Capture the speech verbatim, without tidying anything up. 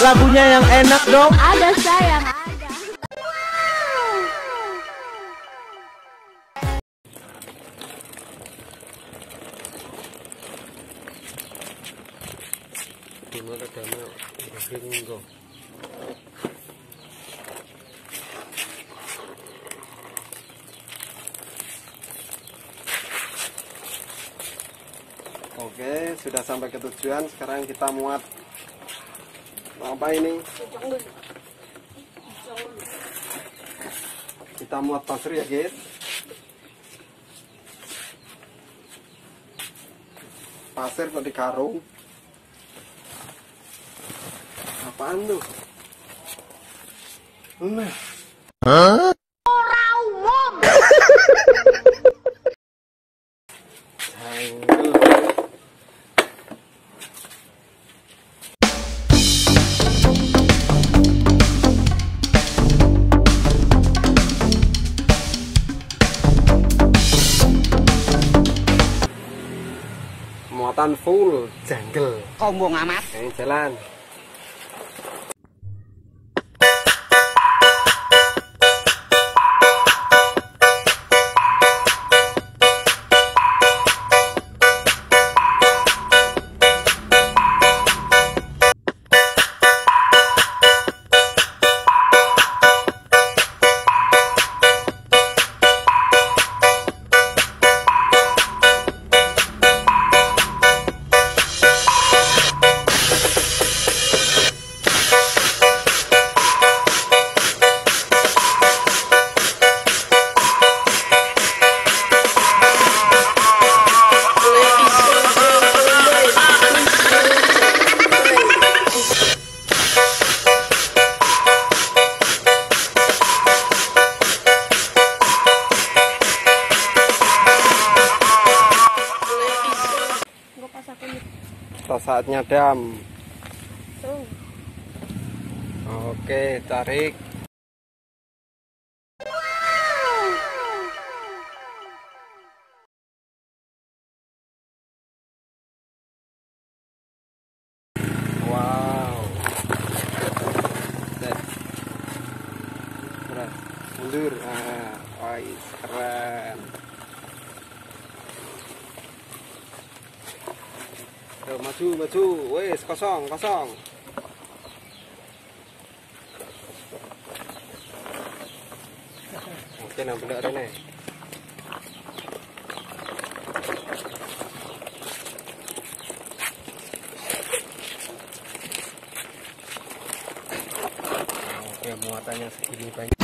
lagunya yang enak dong. Ada sayang, ada. Gimana dana bingung. Oke, sudah sampai ke tujuan. Sekarang kita muat apa ini? Kita muat pasir ya guys. Pasir kok di karung. Apaan tuh? Nah. Hah? Muatan full jungle. Sombong amat. Ini jalan. Saatnya dam. Oke, tarik. Wow. Terus mundur. Ah, wah, keren. Tuh, maju, maju, wes kosong, kosong. Oke, nampak ada nih. Oke, muatannya segini banyak.